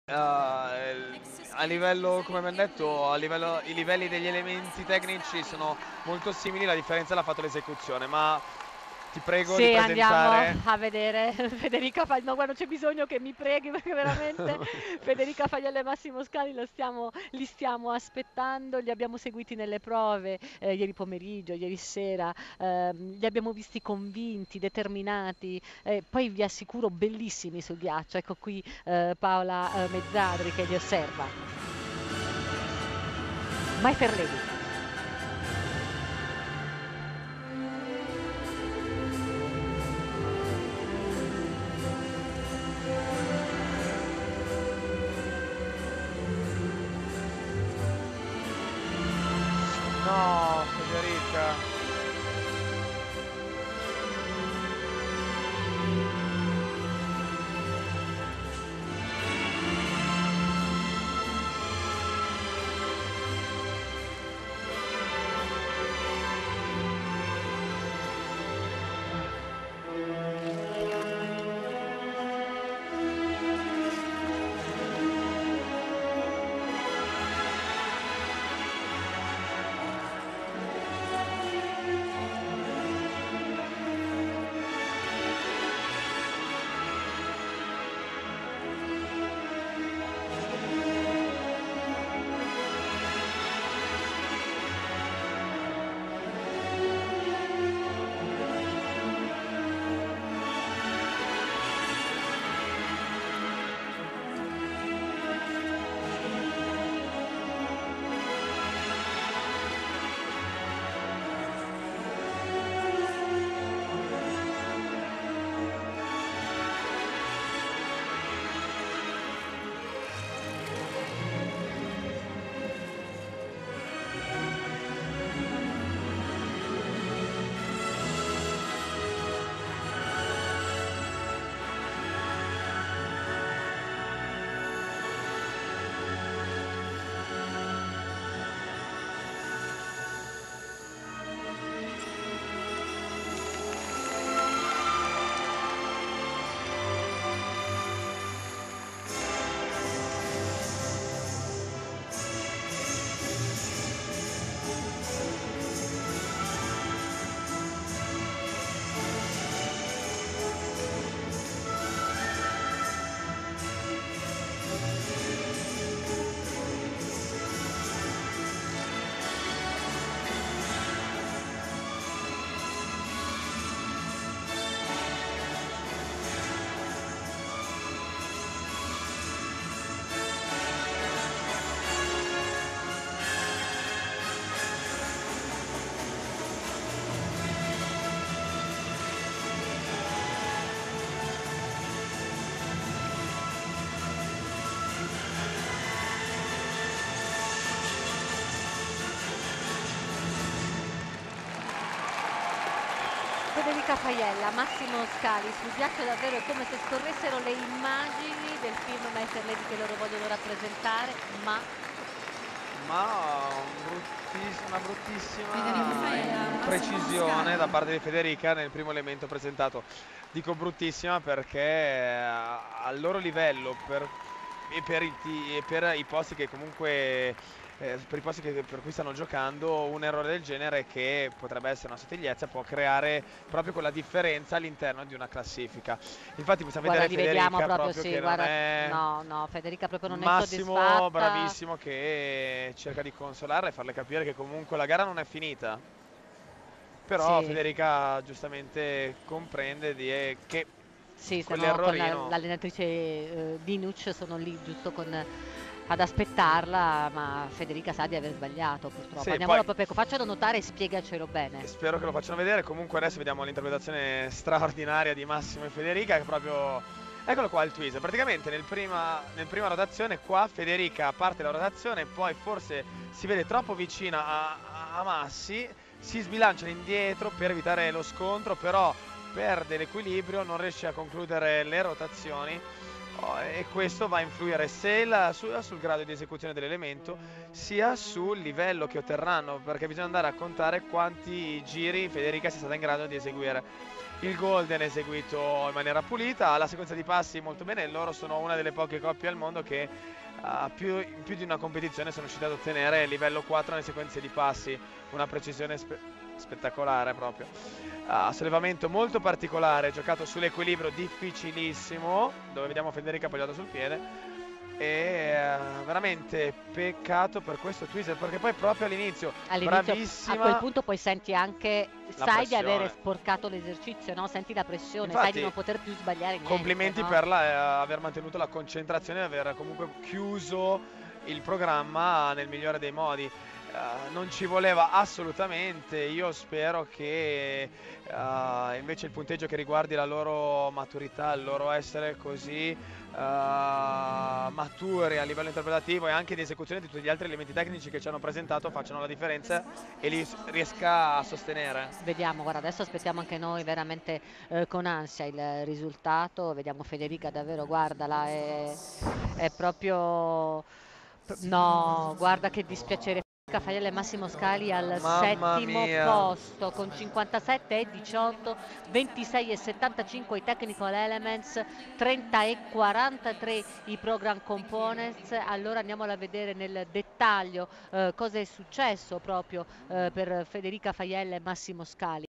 a livello, come abbiamo detto, i livelli degli elementi tecnici sono molto simili, la differenza l'ha fatto l'esecuzione, ma ti prego di Se andiamo presentare. a vedere Federica Fagli, no, guarda, non c'è bisogno che mi preghi perché veramente Federica Fagliella e Massimo Scali li stiamo aspettando, li abbiamo seguiti nelle prove ieri pomeriggio, ieri sera, li abbiamo visti convinti, determinati, poi vi assicuro bellissimi sul ghiaccio. Ecco qui Paola Mezzadri che li osserva. My Fair Lady. No, Federica. Federica Faiella, Massimo Scali, sul ghiaccio davvero è come se scorressero le immagini del film My Fair Lady che loro vogliono rappresentare, ma Ma una Federica bruttissima Faella, Massimo imprecisione da Scali. parte di Federica nel primo elemento presentato. Dico bruttissima perché al loro livello e per i posti che comunque per i posti per cui stanno giocando, un errore del genere che potrebbe essere una sottigliezza può creare proprio quella differenza all'interno di una classifica. Infatti possiamo guarda, vedere li vediamo Federica proprio, proprio sì, che non guarda, è. no, no, Federica proprio non è Massimo soddisfatta. bravissimo che cerca di consolarla e farle capire che comunque la gara non è finita. Però Sì, Federica giustamente comprende che sì, sono con quell'errorino. l'allenatrice Dinucci, sono lì giusto ad aspettarla, ma Federica sa di aver sbagliato purtroppo. Sì, Andiamolo poi proprio, ecco, faccelo notare e spiegacelo bene. spero che lo facciano vedere. Comunque adesso vediamo l'interpretazione straordinaria di Massimo e Federica che proprio. Eccolo qua il twist. Praticamente nel prima rotazione qua Federica parte la rotazione, poi forse si vede troppo vicina a Massi, si sbilanciano indietro per evitare lo scontro, però perde l'equilibrio, non riesce a concludere le rotazioni. E questo va a influire sul grado di esecuzione dell'elemento sia sul livello che otterranno, perché bisogna andare a contare quanti giri Federica sia stata in grado di eseguire. il golden eseguito in maniera pulita, la sequenza di passi molto bene, loro sono una delle poche coppie al mondo che in più di una competizione sono riusciti ad ottenere livello 4 nelle sequenze di passi, una precisione spettacolare proprio. Sollevamento molto particolare, giocato sull'equilibrio difficilissimo, dove vediamo Federica appoggiata sul piede. E veramente peccato per questo Twister, perché poi proprio all'inizio bravissima. A quel punto poi senti anche, La sai di pressione. avere sporcato l'esercizio, no? Senti la pressione, Infatti, sai di non poter più sbagliare niente. complimenti no? per aver mantenuto la concentrazione e aver comunque chiuso il programma nel migliore dei modi. Non ci voleva assolutamente, io spero che invece il punteggio che riguardi la loro maturità, il loro essere così maturi a livello interpretativo e anche di esecuzione di tutti gli altri elementi tecnici che ci hanno presentato facciano la differenza e li riesca a sostenere. Vediamo, guarda, adesso aspettiamo anche noi veramente con ansia il risultato. Vediamo Federica davvero, guardala, è proprio... No, guarda che dispiacere. Caffarella e Massimo Scali al Mamma settimo mia. posto con 57 e 18, 26 e 75 i Technical Elements, 30 e 43 i Program Components. Allora andiamola a vedere nel dettaglio cosa è successo proprio per Federica Faiella e Massimo Scali.